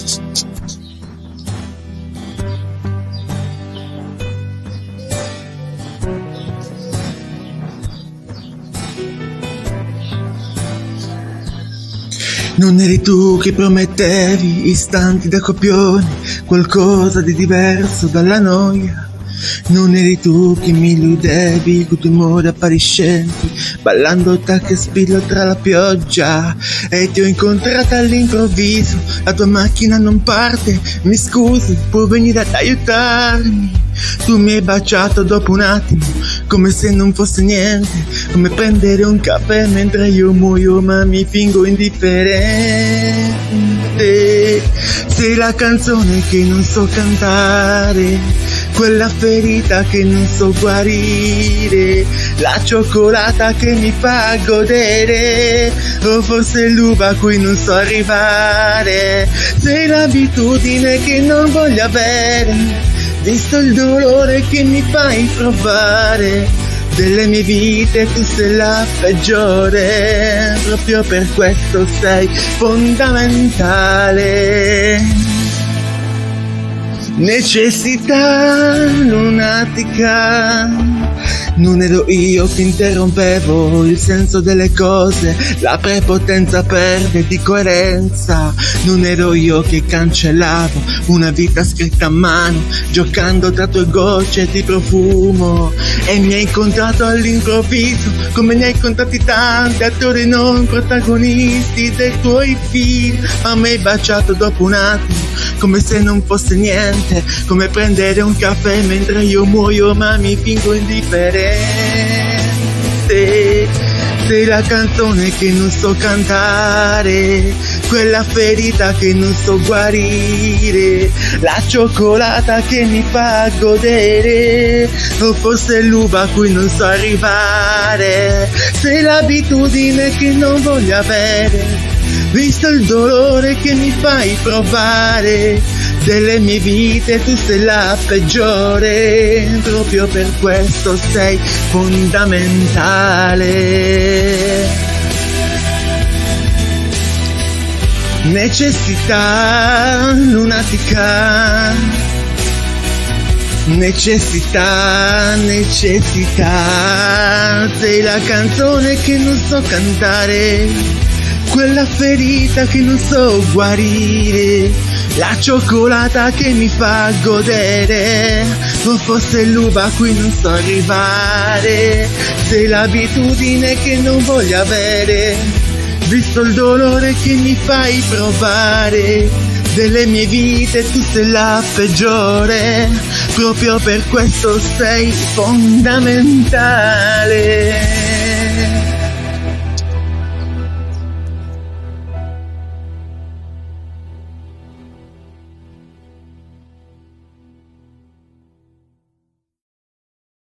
Non eri tu che promettevi istanti da copione, qualcosa di diverso dalla noia. Non eri tu che mi illudevi con tue amore appariscenti, ballando tacca e spillo tra la pioggia. E ti ho incontrata all'improvviso, la tua macchina non parte, mi scusi, puoi venire ad aiutarmi? Tu mi hai baciato dopo un attimo, come se non fosse niente, come prendere un caffè mentre io muoio ma mi fingo indifferente. Sei la canzone che non so cantare, quella ferita che non so guarire, la cioccolata che mi fa godere, o forse l'uva a cui non so arrivare. Sei l'abitudine che non voglio avere, visto il dolore che mi fai provare. Delle mie vite tu sei la peggiore, proprio per questo sei fondamentale. Necessità lunatica, non ero io che interrompevo il senso delle cose, la prepotenza perde di coerenza. Non ero io che cancellavo una vita scritta a mano, giocando tra tue gocce di profumo. E mi hai incontrato all'improvviso, come ne hai incontrati tanti attori non protagonisti dei tuoi film. Ma mi hai baciato dopo un attimo, come se non fosse niente, come prendere un caffè mentre io muoio ma mi fingo indifferente. Sei la canzone che non so cantare, quella ferita che non so guarire, la cioccolata che mi fa godere, o forse l'uva a cui non so arrivare. Sei l'abitudine che non voglio avere, visto il dolore che mi fai provare. Delle mie vite tu sei la peggiore, proprio per questo sei fondamentale. Necessità lunatica, necessità, necessità. Sei la canzone che non so cantare, quella ferita che non so guarire, la cioccolata che mi fa godere, o forse l'uva a cui non so arrivare. Sei l'abitudine che non voglio avere, visto il dolore che mi fai provare. Delle mie vite tu sei la peggiore, proprio per questo sei fondamentale.